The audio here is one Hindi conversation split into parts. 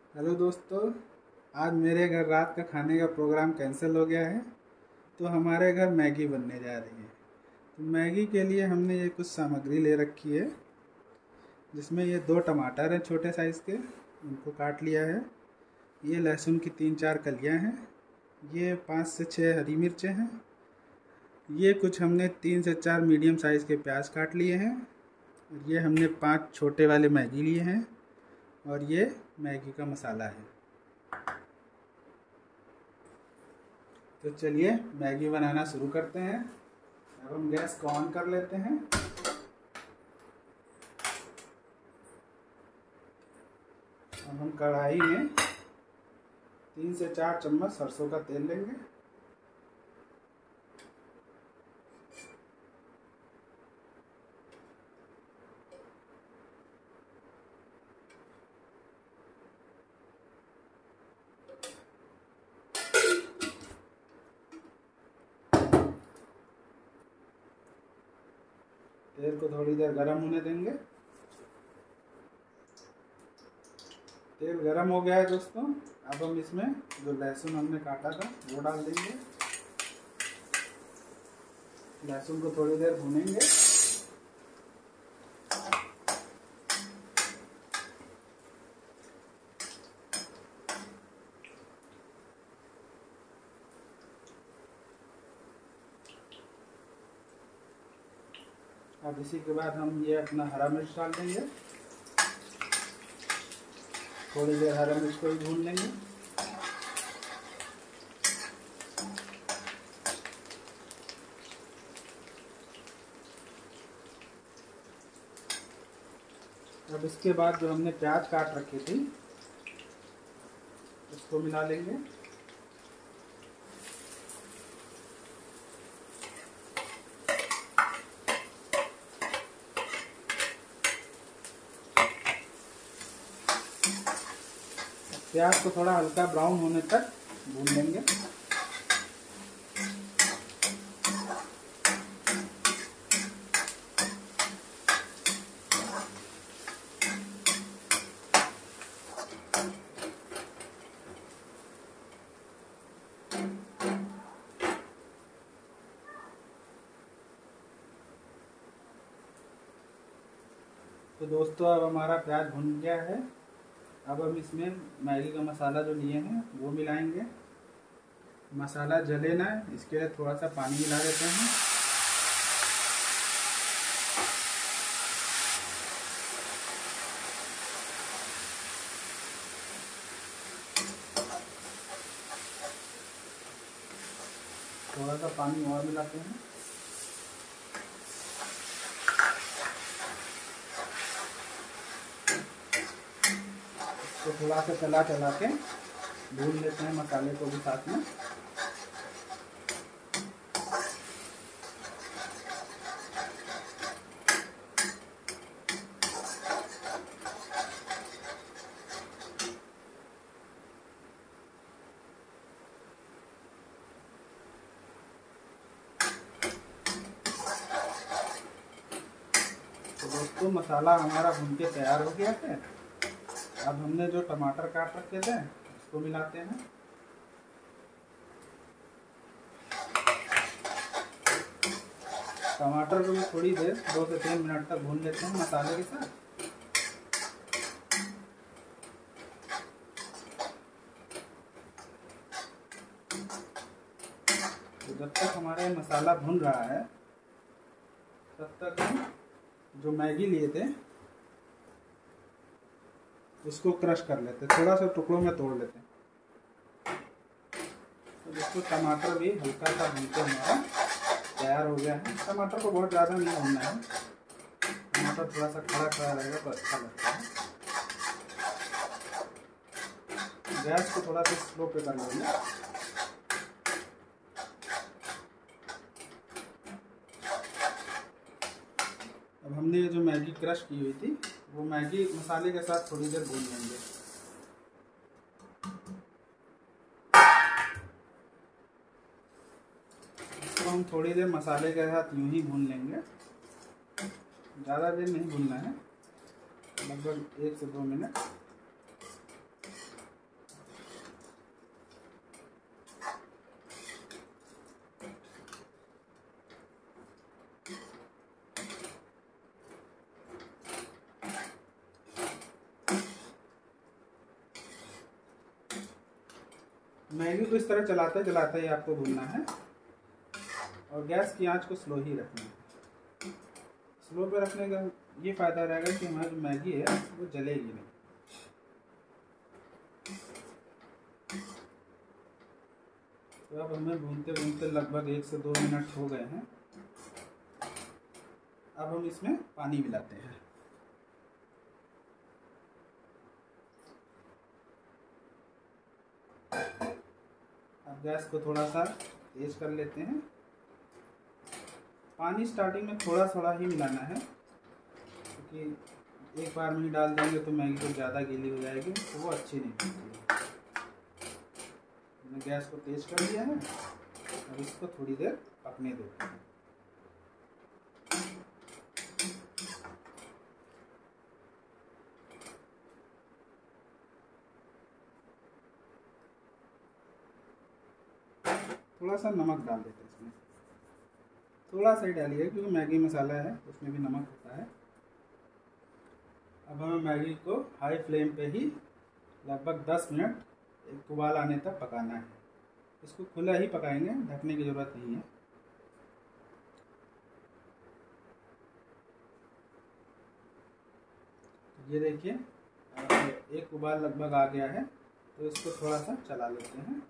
हेलो दोस्तों, आज मेरे घर रात का खाने का प्रोग्राम कैंसिल हो गया है। तो हमारे घर मैगी बनने जा रही है। तो मैगी के लिए हमने ये कुछ सामग्री ले रखी है, जिसमें ये 2 टमाटर हैं छोटे साइज़ के, उनको काट लिया है। ये लहसुन की 3-4 कलियां हैं। ये 5 से 6 हरी मिर्चें हैं। ये कुछ हमने 3 से 4 मीडियम साइज़ के प्याज काट लिए हैं। ये हमने 5 छोटे वाले मैगी लिए हैं और ये मैगी का मसाला है। तो चलिए मैगी बनाना शुरू करते हैं। अब हम गैस को ऑन कर लेते हैं। अब हम कढ़ाई में 3 से 4 चम्मच सरसों का तेल लेंगे। तेल को थोड़ी देर गरम होने देंगे। तेल गरम हो गया है दोस्तों। अब हम इसमें जो लहसुन हमने काटा था वो डाल देंगे। लहसुन को थोड़ी देर भूनेंगे। अब इसी के बाद हम ये अपना हरा मिर्च डाल देंगे। थोड़ी देर हरा मिर्च को भी भून लेंगे। अब इसके बाद जो हमने प्याज काट रखी थी उसको मिला लेंगे। प्याज को थोड़ा हल्का ब्राउन होने तक भून लेंगे। तो दोस्तों अब हमारा प्याज भुन गया है। अब हम इसमें मैगी का मसाला जो लिए हैं वो मिलाएंगे। मसाला जले ना, इसके लिए थोड़ा सा पानी मिला देते हैं। थोड़ा सा पानी और मिलाते हैं। तो थोड़ा सा चला चला के भून लेते हैं मसाले को भी साथ में। तो दोस्तों मसाला हमारा भून के तैयार हो गया है। अब हमने जो टमाटर काट रखे थे उसको मिलाते हैं। टमाटर को भी थोड़ी देर 2 से 3 मिनट तक भून लेते हैं मसाले के साथ। तो जब तक हमारा मसाला भून रहा है तब तक हम जो मैगी लिए थे इसको क्रश कर लेते, थोड़ा सा टुकड़ों में तोड़ लेते हैं। तो दोस्तों टमाटर भी हल्का सा भून के हमारा तैयार हो गया है। टमाटर को बहुत ज़्यादा नहीं भूनना है। टमाटर थोड़ा सा खड़ा खड़ा रहेगा तो अच्छा लगता है। गैस को थोड़ा सा स्लो पे कर लेंगे। अब हमने ये जो मैगी क्रश की हुई थी वो मैगी मसाले के साथ थोड़ी देर भून लेंगे। इसको हम थोड़ी देर मसाले के साथ यूं ही भून लेंगे। ज़्यादा देर नहीं भूनना है, लगभग 1 से 2 मिनट। मैगी को इस तरह चलाते चलाते ही आपको भूनना है और गैस की आंच को स्लो ही रखना है। स्लो पे रखने का ये फ़ायदा रहेगा कि हमारी जो मैगी है वो जलेगी नहीं। तो अब हमें भूनते भूनते लगभग 1 से 2 मिनट हो गए हैं। अब हम इसमें पानी मिलाते हैं। अब गैस को थोड़ा सा तेज कर लेते हैं। पानी स्टार्टिंग में थोड़ा थोड़ा ही मिलाना है, क्योंकि एक बार में ही डाल देंगे तो मैगी तो ज़्यादा गीली हो जाएगी, तो वो अच्छी नहीं बनती। मैंने गैस को तेज कर दिया है। अब इसको थोड़ी देर पकने देते हैं। थोड़ा सा नमक डाल देते हैं इसमें, थोड़ा सा ही डालिए क्योंकि मैगी मसाला है उसमें भी नमक होता है। अब हमें मैगी को हाई फ्लेम पे ही लगभग 10 मिनट एक उबाल आने तक पकाना है। इसको खुला ही पकाएंगे, ढकने की ज़रूरत नहीं है। ये देखिए एक उबाल लगभग आ गया है, तो इसको थोड़ा सा चला लेते हैं।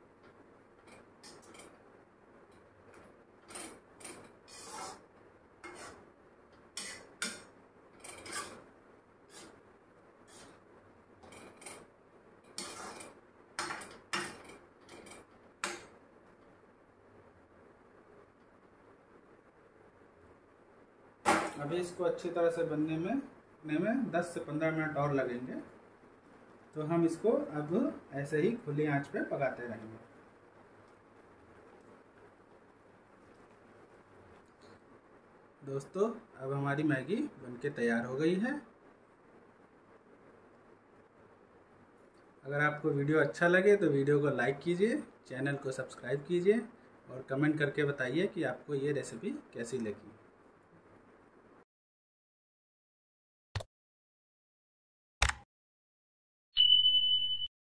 अभी इसको अच्छी तरह से बनने में 10 से 15 मिनट और लगेंगे। तो हम इसको अब ऐसे ही खुली आंच पे पकाते रहेंगे। दोस्तों अब हमारी मैगी बनके तैयार हो गई है। अगर आपको वीडियो अच्छा लगे तो वीडियो को लाइक कीजिए, चैनल को सब्सक्राइब कीजिए और कमेंट करके बताइए कि आपको ये रेसिपी कैसी लगी।